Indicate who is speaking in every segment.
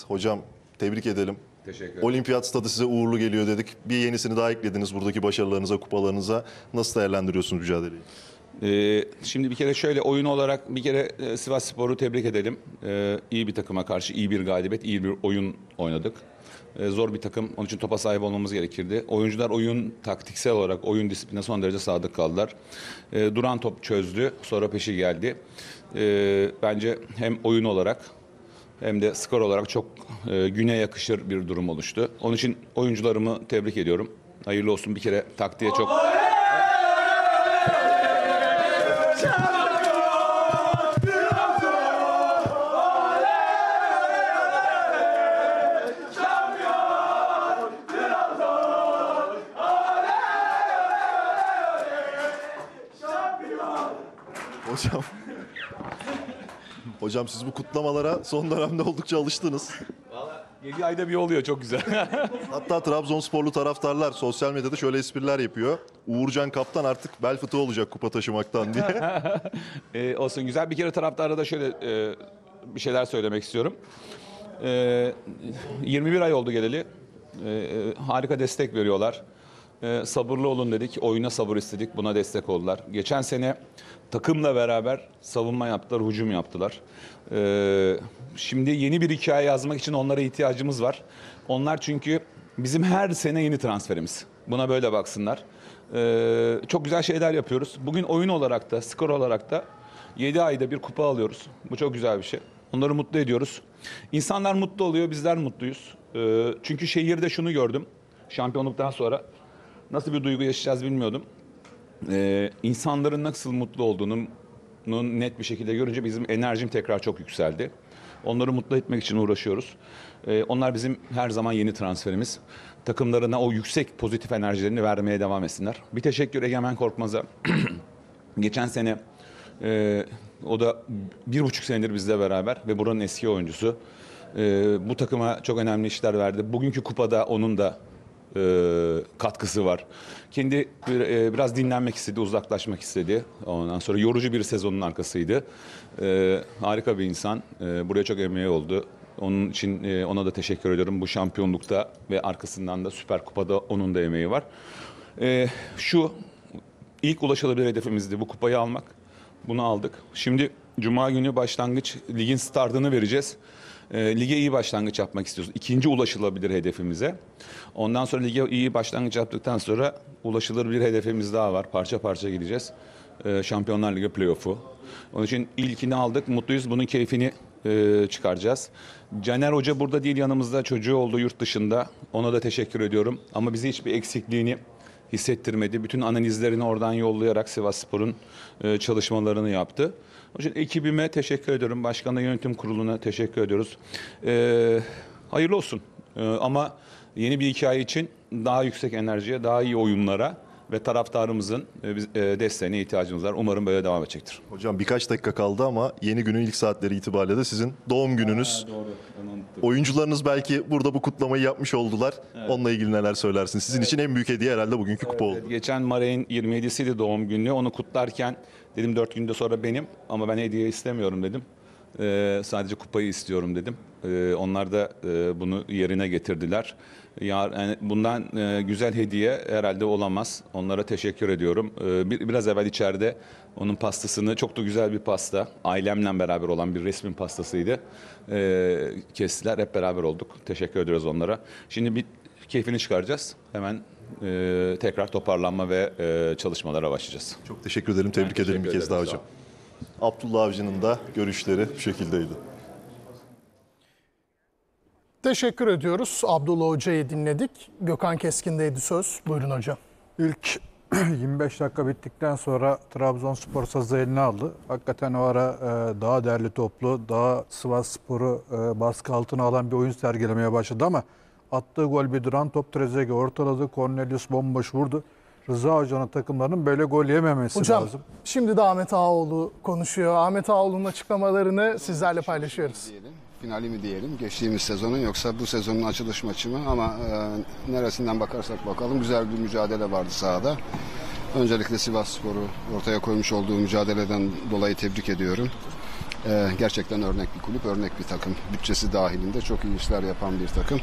Speaker 1: Hocam tebrik edelim.
Speaker 2: Teşekkür ederim.
Speaker 1: Olimpiyat stadı size uğurlu geliyor dedik. Bir yenisini daha eklediniz buradaki başarılarınıza, kupalarınıza. Nasıl değerlendiriyorsunuz mücadeleyi?
Speaker 2: Şimdi bir kere şöyle oyun olarak bir kere Sivasspor'u tebrik edelim. İyi bir takıma karşı iyi bir galibiyet, iyi bir oyun oynadık. Zor bir takım. Onun için topa sahip olmamız gerekirdi. Oyuncular oyun taktiksel olarak oyun disipline son derece sadık kaldılar. Duran top çözdü. Sonra peşi geldi. Bence hem oyun olarak hem de skor olarak çok güne yakışır bir durum oluştu. Onun için oyuncularımı tebrik ediyorum. Hayırlı olsun, bir kere taktiğe çok...
Speaker 1: Hocam. Hocam siz bu kutlamalara son dönemde oldukça alıştınız.
Speaker 2: Valla 7 ayda bir oluyor, çok güzel.
Speaker 1: Hatta Trabzonsporlu taraftarlar sosyal medyada şöyle espriler yapıyor. Uğurcan Kaptan artık bel fıtığı olacak kupa taşımaktan diye.
Speaker 2: Olsun, güzel. Bir kere taraftara da şöyle bir şeyler söylemek istiyorum. 21 ay oldu geleli. Harika destek veriyorlar. Sabırlı olun dedik. Oyuna sabır istedik. Buna destek oldular. Geçen sene takımla beraber savunma yaptılar, hücum yaptılar. Şimdi yeni bir hikaye yazmak için onlara ihtiyacımız var. Onlar çünkü bizim her sene yeni transferimiz. Buna böyle baksınlar. Çok güzel şeyler yapıyoruz. Bugün oyun olarak da, skor olarak da 7 ayda bir kupa alıyoruz. Bu çok güzel bir şey. Onları mutlu ediyoruz. İnsanlar mutlu oluyor, bizler mutluyuz. Çünkü şehirde şunu gördüm. Şampiyonluktan sonra nasıl bir duygu yaşayacağız bilmiyordum. İnsanların nasıl mutlu olduğunu net bir şekilde görünce bizim enerjim tekrar çok yükseldi. Onları mutlu etmek için uğraşıyoruz. Onlar bizim her zaman yeni transferimiz. Takımlarına o yüksek pozitif enerjilerini vermeye devam etsinler. Bir teşekkür Egemen Korkmaz'a. Geçen sene o da 1,5 senedir bizle beraber ve buranın eski oyuncusu. Bu takıma çok önemli işler verdi. Bugünkü kupada onun da katkısı var. Kendi biraz dinlenmek istedi, uzaklaşmak istedi. Ondan sonra yorucu bir sezonun arkasıydı. Harika bir insan. Buraya çok emeği oldu. Onun için ona da teşekkür ediyorum. Bu şampiyonlukta ve arkasından da Süper Kupa'da onun da emeği var. Şu ilk ulaşılabilir hedefimizdi, bu kupayı almak. Bunu aldık. Şimdi Cuma günü başlangıç, ligin startını vereceğiz. Lige iyi başlangıç yapmak istiyoruz. İkinci ulaşılabilir hedefimize. Ondan sonra lige iyi başlangıç yaptıktan sonra ulaşılır bir hedefimiz daha var. Parça parça gideceğiz. Şampiyonlar Ligi playoff'u. Onun için ilkini aldık. Mutluyuz. Bunun keyfini çıkaracağız. Caner Hoca burada değil, yanımızda. Çocuğu oldu yurt dışında. Ona da teşekkür ediyorum. Ama bize hiçbir eksikliğini hissettirmedi. Bütün analizlerini oradan yollayarak Sivasspor'un çalışmalarını yaptı. Onun için ekibime teşekkür ediyorum. Başkanla yönetim kuruluna teşekkür ediyoruz. Hayırlı olsun. Ama yeni bir hikaye için daha yüksek enerjiye, daha iyi oyunlara ve taraftarımızın desteğine ihtiyacımız var. Umarım böyle devam edecektir.
Speaker 1: Hocam birkaç dakika kaldı ama yeni günün ilk saatleri itibariyle de sizin doğum gününüz.
Speaker 2: Doğru.
Speaker 1: Oyuncularınız belki burada bu kutlamayı yapmış oldular. Evet. Onunla ilgili neler söylersiniz? Sizin için en büyük hediye herhalde bugünkü kupa oldu.
Speaker 2: Geçen Maray'ın 27'siydi doğum günü. Onu kutlarken dedim 4 günde sonra benim, ama ben hediye istemiyorum dedim. Sadece kupayı istiyorum dedim. Onlar da bunu yerine getirdiler. Yani bundan güzel hediye herhalde olamaz. Onlara teşekkür ediyorum. Biraz evvel içeride onun pastasını, çok da güzel bir pasta, ailemle beraber olan bir resmin pastasıydı. Kestiler, hep beraber olduk. Teşekkür ediyoruz onlara. Şimdi bir keyfini çıkaracağız. Hemen tekrar toparlanma ve çalışmalara başlayacağız.
Speaker 1: Çok teşekkür ederim. Tebrik ederim bir kez daha hocam. Abdullah Avcı'nın da görüşleri bu şekildeydi.
Speaker 3: Teşekkür ediyoruz. Abdullah Hoca'yı dinledik. Gökhan Keskin'deydi söz. Buyurun hocam.
Speaker 4: İlk 25 dakika bittikten sonra Trabzonspor sazı eline aldı. Hakikaten o ara daha değerli toplu, daha Sivasspor'u baskı altına alan bir oyun sergilemeye başladı ama attığı gol bir duran top, Trezeguet ortaladı. Cornelius bomboş vurdu. Rıza Hoca'nın takımlarının böyle gol yememesi
Speaker 3: hocam,
Speaker 4: lazım.
Speaker 3: Şimdi de Ahmet Ağaoğlu konuşuyor. Ahmet Ağaoğlu'nun açıklamalarını sizlerle paylaşıyoruz.
Speaker 5: Finali mi diyelim geçtiğimiz sezonun, yoksa bu sezonun açılış maçı mı, ama neresinden bakarsak bakalım güzel bir mücadele vardı sahada. Öncelikle Sivasspor'u ortaya koymuş olduğu mücadeleden dolayı tebrik ediyorum. Gerçekten örnek bir kulüp, örnek bir takım. Bütçesi dahilinde çok iyi işler yapan bir takım.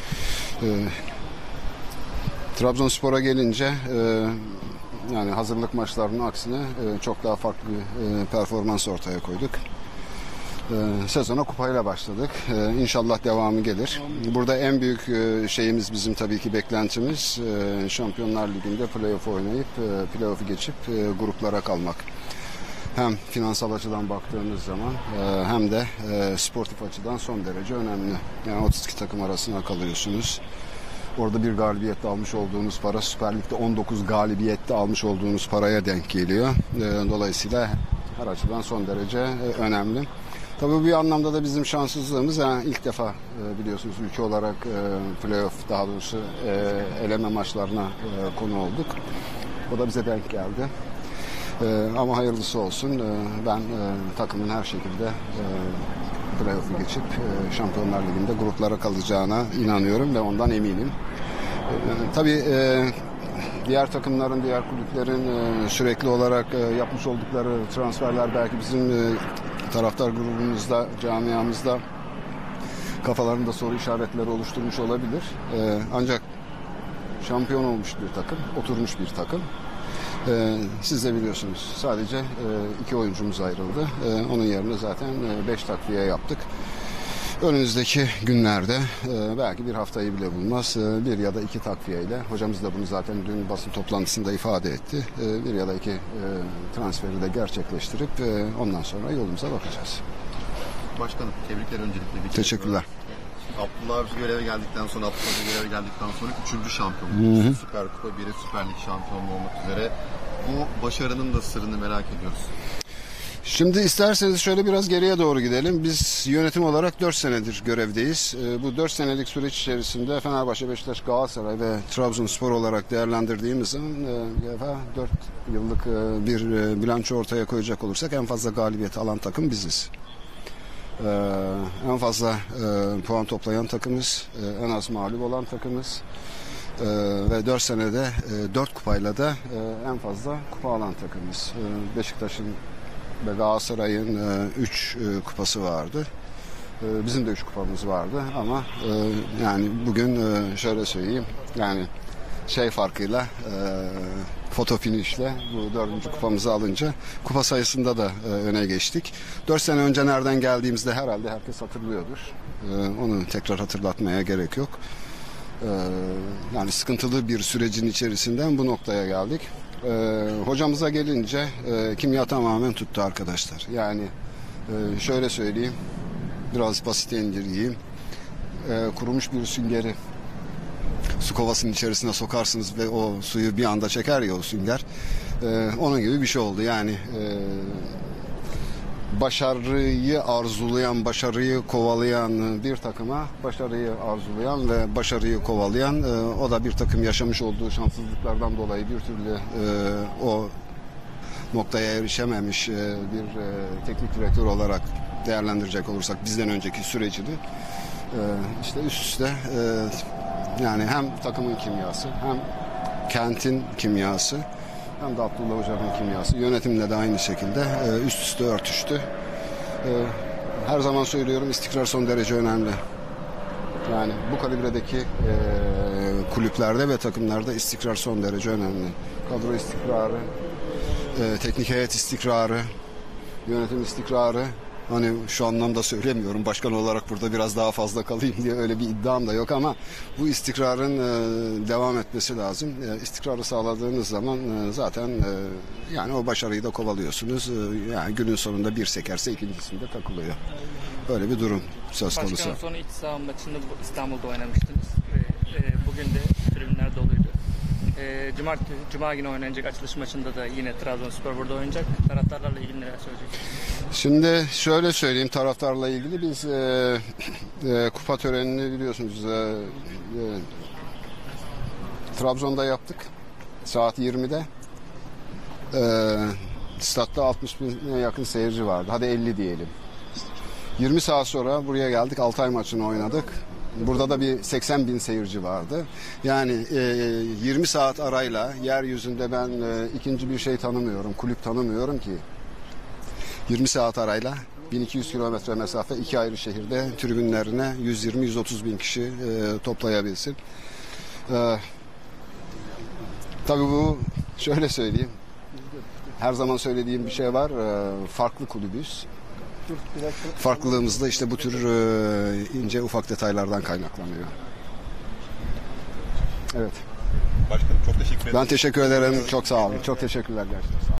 Speaker 5: Trabzonspor'a gelince yani hazırlık maçlarının aksine çok daha farklı bir performans ortaya koyduk. Sezona kupayla başladık. İnşallah devamı gelir. Burada en büyük şeyimiz bizim tabii ki beklentimiz Şampiyonlar Ligi'nde playoff oynayıp playoff'u geçip gruplara kalmak. Hem finansal açıdan baktığımız zaman hem de sportif açıdan son derece önemli. Yani 32 takım arasına kalıyorsunuz. Orada bir galibiyetle almış olduğunuz para Süper Lig'de 19 galibiyette almış olduğunuz paraya denk geliyor. Dolayısıyla her açıdan son derece önemli. Tabii bir anlamda da bizim şanssızlığımız ilk defa biliyorsunuz ülke olarak playoff daha doğrusu eleme maçlarına konu olduk. O da bize denk geldi. Ama hayırlısı olsun. Ben takımın her şekilde playoff'u geçip Şampiyonlar Ligi'nde gruplara kalacağına inanıyorum ve ondan eminim. Tabii diğer takımların, diğer kulüplerin sürekli olarak yapmış oldukları transferler belki bizim taraftar grubumuzda, camiamızda kafalarında soru işaretleri oluşturmuş olabilir. Ancak şampiyon olmuş bir takım, oturmuş bir takım. Siz de biliyorsunuz sadece 2 oyuncumuz ayrıldı. Onun yerine zaten 5 takviye yaptık. Önümüzdeki günlerde belki bir haftayı bile bulmaz. 1 ya da 2 takviyeyle, hocamız da bunu zaten dün basın toplantısında ifade etti. 1 ya da 2 transferi de gerçekleştirip ondan sonra yolumuza bakacağız.
Speaker 6: Başkanım tebrikler öncelikle.
Speaker 5: Teşekkürler.
Speaker 6: Abdullah Avcı göreve geldikten sonra, üçüncü şampiyonluğu. Süper Kupa, biri Süper Lig şampiyonluğu olmak üzere. Bu başarının da sırrını merak ediyoruz.
Speaker 5: Şimdi isterseniz şöyle biraz geriye doğru gidelim. Biz yönetim olarak 4 senedir görevdeyiz. Bu 4 senelik süreç içerisinde Fenerbahçe, Beşiktaş, Galatasaray ve Trabzonspor olarak değerlendirdiğimiz zaman 4 yıllık bir bilanço ortaya koyacak olursak en fazla galibiyet alan takım biziz. En fazla puan toplayan takımız, en az mağlup olan takımız ve 4 senede 4 kupayla da en fazla kupa alan takımız. Beşiktaş'ın ve Galatasaray'ın 3 kupası vardı. Bizim de 3 kupamız vardı ama yani bugün şöyle söyleyeyim, yani farkıyla foto finişle bu 4. kupamızı alınca kupa sayısında da öne geçtik. 4 sene önce nereden geldiğimizde herhalde herkes hatırlıyordur. Onu tekrar hatırlatmaya gerek yok. Yani sıkıntılı bir sürecin içerisinden bu noktaya geldik. Hocamıza gelince kimya tamamen tuttu arkadaşlar. Yani şöyle söyleyeyim, biraz basite indireyim. Kurumuş bir süngeri su kovasının içerisine sokarsınız ve o suyu bir anda çeker ya o sünger. Onun gibi bir şey oldu. Yani başarıyı arzulayan, başarıyı kovalayan bir takıma başarıyı arzulayan ve başarıyı kovalayan o da bir takım yaşamış olduğu şanssızlıklardan dolayı bir türlü o noktaya erişememiş bir teknik direktör olarak değerlendirecek olursak bizden önceki sürecini işte üst üste yani hem takımın kimyası hem kentin kimyası hem de Abdullah Hoca'nın kimyası yönetimle de aynı şekilde üst üste örtüştü. Her zaman söylüyorum, istikrar son derece önemli. Yani bu kalibredeki kulüplerde ve takımlarda istikrar son derece önemli. Kadro istikrarı, teknik heyet istikrarı, yönetim istikrarı. Hani şu anlamda söylemiyorum, başkan olarak burada biraz daha fazla kalayım diye öyle bir iddiam da yok ama bu istikrarın devam etmesi lazım. İstikrarı sağladığınız zaman zaten yani o başarıyı da kovalıyorsunuz. Yani günün sonunda bir sekerse ikincisinde takılıyor. Böyle bir durum söz konusu.
Speaker 7: Başkanın son iç saha maçını İstanbul'da oynamıştınız. Bugün de tribünler doluydu. Cuma günü oynanacak açılış maçında da yine Trabzonspor burada oynayacak. Taraftarlarla ilgili neler söyleyeceksiniz?
Speaker 5: Şimdi şöyle söyleyeyim, taraftarla ilgili biz kupa törenini biliyorsunuz Trabzon'da yaptık. Saat 20'de. Statta 60 bine yakın seyirci vardı. Hadi 50 diyelim. 20 saat sonra buraya geldik. Altay maçını oynadık. Burada da bir 80 bin seyirci vardı. Yani 20 saat arayla yeryüzünde ben ikinci bir şey tanımıyorum, kulüp tanımıyorum ki 20 saat arayla 1200 kilometre mesafe, 2 ayrı şehirde tribünlerine 120-130 bin kişi toplayabilsin. Tabii bu şöyle söyleyeyim. Her zaman söylediğim bir şey var. Farklı kulübüz. Farklılığımız da işte bu tür ince ufak detaylardan kaynaklanıyor. Evet.
Speaker 6: Başkanım çok teşekkür ederim.
Speaker 5: Ben teşekkür ederim. Çok sağ olun. Çok teşekkürler gerçekten.